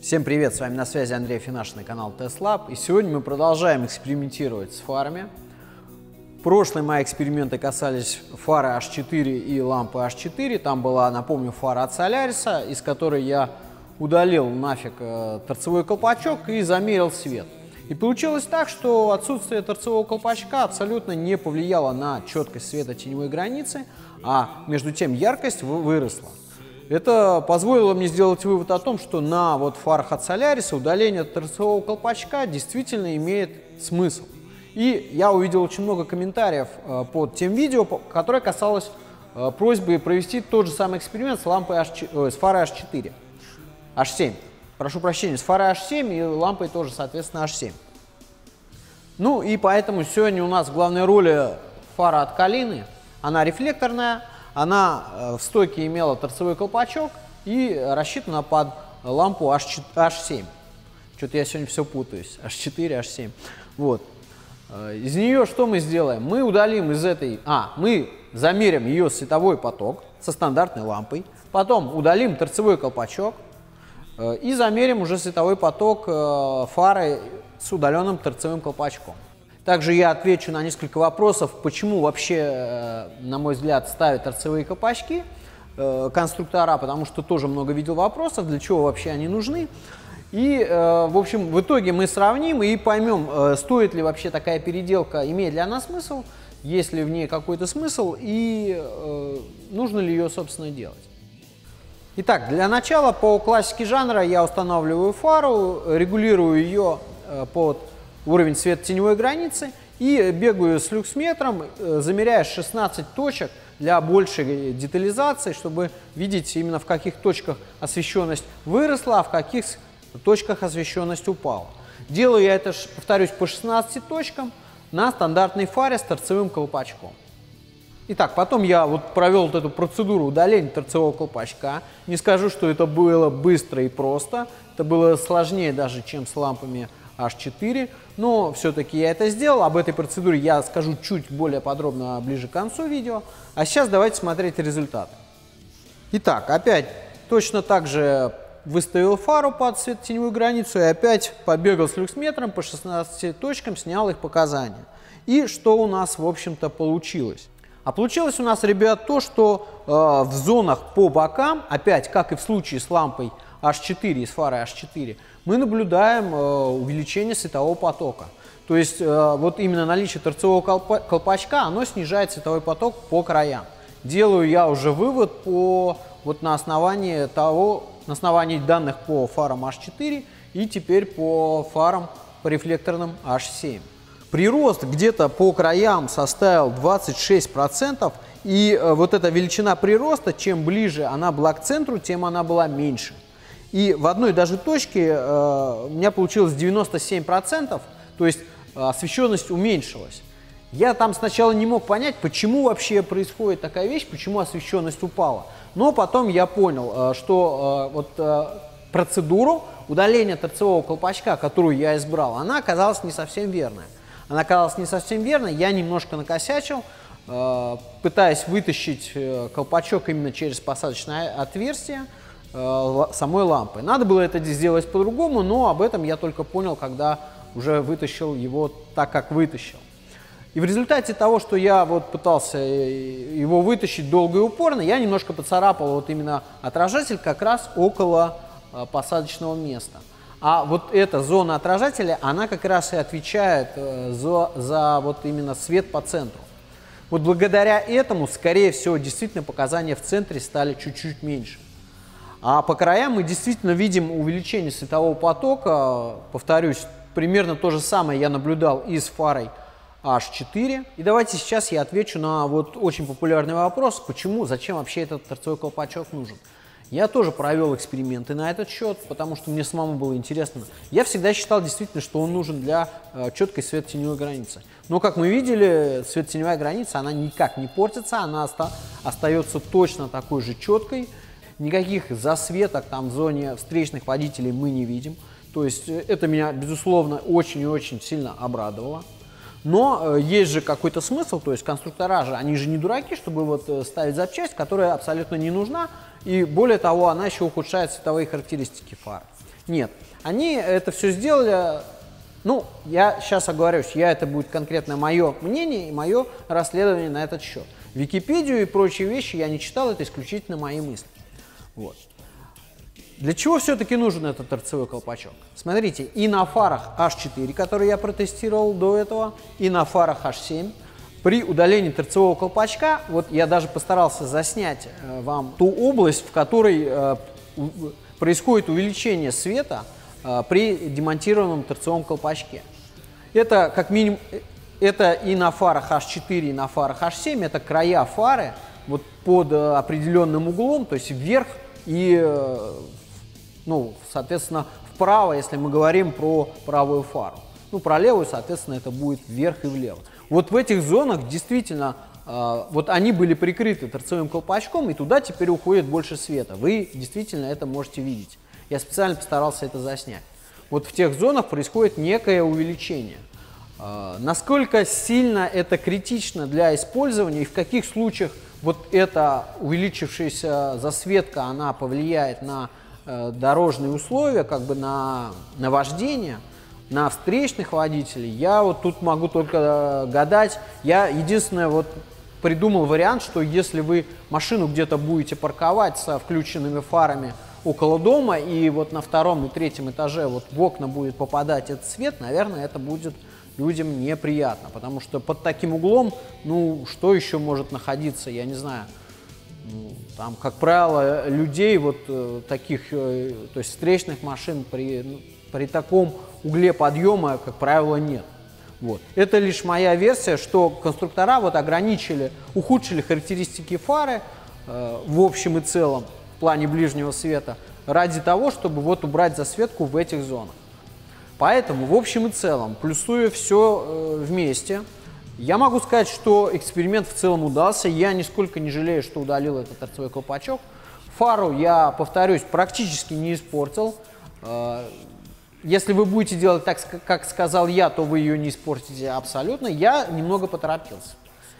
Всем привет, с вами на связи Андрей Афинашин и канал TestLab. И сегодня мы продолжаем экспериментировать с фарами. Прошлые мои эксперименты касались фары H4 и лампы H4. Там была, напомню, фара от Solaris, из которой я удалил нафиг торцевой колпачок и замерил свет. И получилось так, что отсутствие торцевого колпачка абсолютно не повлияло на четкость света теневой границы, а между тем яркость выросла. Это позволило мне сделать вывод о том, что на фарах от Solaris удаление торцевого колпачка действительно имеет смысл. И я увидел очень много комментариев под тем видео, которое касалось просьбы провести тот же самый эксперимент с лампой с фарой H7. Прошу прощения, с фарой H7 и лампой тоже, соответственно, H7. Ну и поэтому сегодня у нас в главной роли фара от Калины. Она рефлекторная. Она в стойке имела торцевой колпачок и рассчитана под лампу H7. Что-то я сегодня все путаюсь. H4, H7. Вот. Из нее что мы сделаем? Мы удалим из этой... мы замерим ее световой поток со стандартной лампой. Потом удалим торцевой колпачок и замерим уже световой поток фары с удаленным торцевым колпачком. Также я отвечу на несколько вопросов, почему вообще, на мой взгляд, ставят торцевые колпачки конструктора, потому что тоже много видел вопросов, для чего вообще они нужны. И, в общем, в итоге мы сравним и поймем, стоит ли вообще такая переделка, имеет ли она смысл, есть ли в ней какой-то смысл и нужно ли ее, собственно, делать. Итак, для начала по классике жанра я устанавливаю фару, регулирую ее под уровень света теневой границы и бегаю с люксметром, замеряя 16 точек для большей детализации, чтобы видеть именно в каких точках освещенность выросла, а в каких точках освещенность упала. Делаю я это, повторюсь, по 16 точкам на стандартной фаре с торцевым колпачком. Итак, потом я провел эту процедуру удаления торцевого колпачка. Не скажу, что это было быстро и просто, это было сложнее даже, чем с лампами H4, но все-таки я это сделал. Об этой процедуре я скажу чуть более подробно ближе к концу видео. А сейчас давайте смотреть результаты. Итак, опять точно так же выставил фару под светотеневую границу и опять побегал с люксметром по 16 точкам, снял их показания. И что у нас, в общем-то, получилось? А получилось у нас, ребят, то, что в зонах по бокам, опять, как и в случае с лампой H4 и с фарой H4, мы наблюдаем увеличение светового потока. То есть именно наличие торцевого колпачка, оно снижает световой поток по краям. Делаю я уже вывод на основании данных по фарам H4 и теперь по фарам по рефлекторным H7. Прирост где-то по краям составил 26%, и эта величина прироста, чем ближе она была к центру, тем она была меньше. И в одной даже точке у меня получилось 97%, то есть освещенность уменьшилась. Я там сначала не мог понять, почему вообще происходит такая вещь, почему освещенность упала. Но потом я понял, что процедуру удаления торцевого колпачка, которую я избрал, она оказалась не совсем верная. Я немножко накосячил, пытаясь вытащить колпачок именно через посадочное отверстие самой лампы. Надо было это сделать по-другому, но об этом я только понял, когда уже вытащил его так, как вытащил. И в результате того, что я пытался его вытащить долго и упорно, я немножко поцарапал именно отражатель как раз около посадочного места. А эта зона отражателя, она как раз и отвечает за именно свет по центру. Благодаря этому, скорее всего, действительно показания в центре стали чуть-чуть меньше. А по краям мы действительно видим увеличение светового потока. Повторюсь, примерно то же самое я наблюдал и с фарой H4. И давайте сейчас я отвечу на очень популярный вопрос, зачем вообще этот торцевой колпачок нужен. Я тоже провел эксперименты на этот счет, потому что мне самому было интересно. Я всегда считал действительно, что он нужен для четкой светотеневой границы. Но, как мы видели, светотеневая граница, она никак не портится, она остается точно такой же четкой. Никаких засветок в зоне встречных водителей мы не видим. То есть это меня, безусловно, очень и очень сильно обрадовало. Но есть же какой-то смысл, то есть конструктора же, они же не дураки, чтобы ставить запчасть, которая абсолютно не нужна. И более того, она еще ухудшает световые характеристики фар. Нет, они это все сделали, ну, я сейчас оговорюсь, это будет конкретно мое мнение и мое расследование на этот счет. Википедию и прочие вещи я не читал, это исключительно мои мысли. Вот. Для чего все-таки нужен этот торцевой колпачок? Смотрите, и на фарах H4, которые я протестировал до этого, и на фарах H7, при удалении торцевого колпачка, вот я даже постарался заснять вам ту область, в которой происходит увеличение света при демонтированном торцевом колпачке. Это как минимум, это и на фарах H4, и на фарах H7, это края фары вот под определенным углом, то есть вверх и, ну, соответственно, вправо, если мы говорим про правую фару. Ну, про левую, соответственно, это будет вверх и влево. Вот в этих зонах действительно, вот они были прикрыты торцевым колпачком, и туда теперь уходит больше света. Вы действительно это можете видеть. Я специально постарался это заснять. Вот в тех зонах происходит некое увеличение. Насколько сильно это критично для использования и в каких случаях вот эта увеличившаяся засветка, она повлияет на дорожные условия, как бы на вождение, на встречных водителей, я вот тут могу только гадать. Я единственное вот придумал вариант, что если вы машину где-то будете парковать со включенными фарами около дома, и вот на втором и третьем этаже вот в окна будет попадать этот свет, наверное, это будет людям неприятно, потому что под таким углом, ну, что еще может находиться, я не знаю. Там, как правило, людей вот таких, то есть встречных машин при таком угле подъема, как правило, нет. Вот. Это лишь моя версия, что конструктора вот ухудшили характеристики фары в общем и целом в плане ближнего света ради того, чтобы вот убрать засветку в этих зонах. Поэтому в общем и целом, плюсуя все вместе, я могу сказать, что эксперимент в целом удался. Я нисколько не жалею, что удалил этот торцевой колпачок. Фару я, повторюсь, практически не испортил. Если вы будете делать так, как сказал я, то вы ее не испортите абсолютно. Я немного поторопился.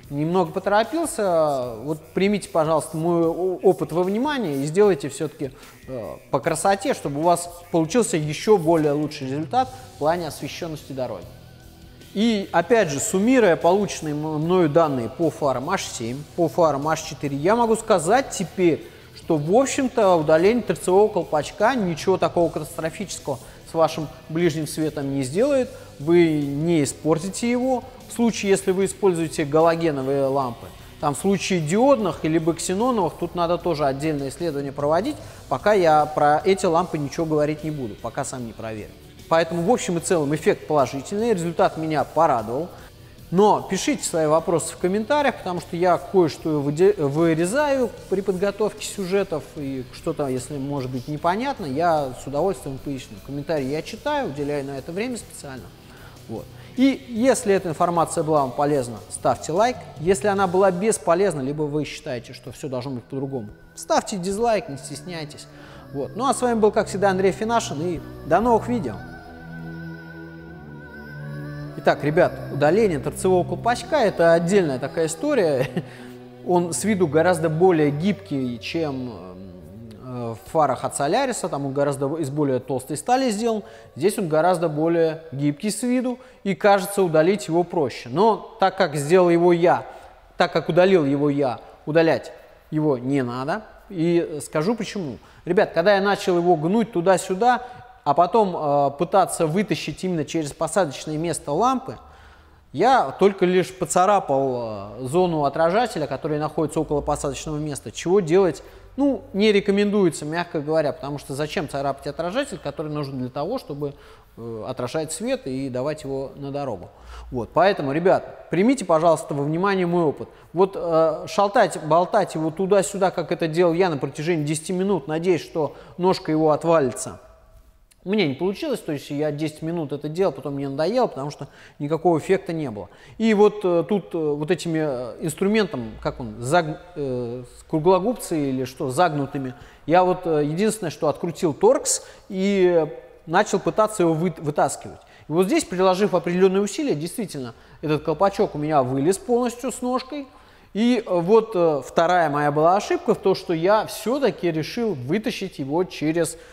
Вот примите, пожалуйста, мой опыт во внимание и сделайте все-таки по красоте, чтобы у вас получился еще более лучший результат в плане освещенности дороги. И опять же, суммируя полученные мною данные по фарам H7, по фарам H4, я могу сказать теперь, что в общем-то удаление торцевого колпачка ничего такого катастрофического с вашим ближним светом не сделает, вы не испортите его. В случае, если вы используете галогеновые лампы, там в случае диодных или ксеноновых, тут надо тоже отдельное исследование проводить, пока я про эти лампы ничего говорить не буду, пока сам не проверю. Поэтому в общем и целом эффект положительный, результат меня порадовал. Но пишите свои вопросы в комментариях, потому что я кое-что вырезаю при подготовке сюжетов, и что-то, если может быть непонятно, я с удовольствием поясню. Комментарии я читаю, уделяю на это время специально. Вот. И если эта информация была вам полезна, ставьте лайк. Если она была бесполезна, либо вы считаете, что все должно быть по-другому, ставьте дизлайк, не стесняйтесь. Вот. Ну а с вами был, как всегда, Андрей Финашин, и до новых видео. Итак, ребят, удаление торцевого колпачка – это отдельная такая история. Он с виду гораздо более гибкий, чем в фарах от Solaris, там он гораздо из более толстой стали сделан. Здесь он гораздо более гибкий с виду, и кажется, удалить его проще. Но так как сделал его я, так как удалил его я, удалять его не надо. И скажу почему. Ребят, когда я начал его гнуть туда-сюда, а потом пытаться вытащить именно через посадочное место лампы, я только лишь поцарапал зону отражателя, которая находится около посадочного места, чего делать, ну, не рекомендуется, мягко говоря, потому что зачем царапать отражатель, который нужен для того, чтобы отражать свет и давать его на дорогу. Вот, поэтому, ребят, примите, пожалуйста, во внимание мой опыт. Вот шалтать, болтать его туда-сюда, как это делал я на протяжении 10 минут, надеясь, что ножка его отвалится. У меня не получилось, то есть я 10 минут это делал, потом мне надоело, потому что никакого эффекта не было. И вот тут вот этими инструментом, как он, круглогубцы или что, загнутыми, я вот единственное, что открутил торкс и начал пытаться его вытаскивать. И вот здесь, приложив определенные усилия, действительно, этот колпачок у меня вылез полностью с ножкой. И вот вторая моя была ошибка в том, что я все-таки решил вытащить его через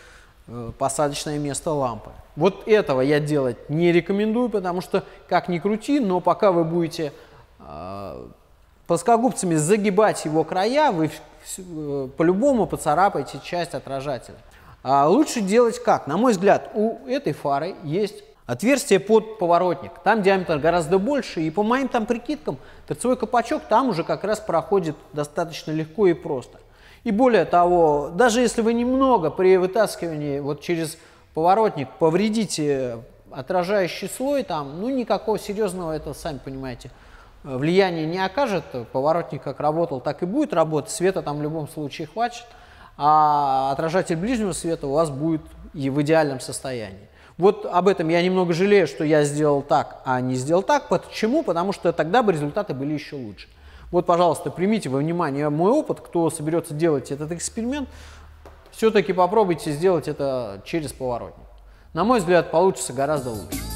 посадочное место лампы. Вот этого я делать не рекомендую, потому что, как ни крути, но пока вы будете плоскогубцами загибать его края, вы по-любому поцарапаете часть отражателя. Лучше делать как? На мой взгляд, у этой фары есть отверстие под поворотник. Там диаметр гораздо больше, и по моим там прикидкам торцевой колпачок там уже как раз проходит достаточно легко и просто. И более того, даже если вы немного при вытаскивании вот через поворотник повредите отражающий слой, там, ну никакого серьезного, это сами понимаете, влияния не окажет. Поворотник как работал, так и будет работать. Света там в любом случае хватит, а отражатель ближнего света у вас будет и в идеальном состоянии. Вот об этом я немного жалею, что я сделал так, а не сделал так. Почему? Потому что тогда бы результаты были еще лучше. Вот, пожалуйста, примите во внимание мой опыт. Кто соберется делать этот эксперимент, все-таки попробуйте сделать это через поворотник. На мой взгляд, получится гораздо лучше.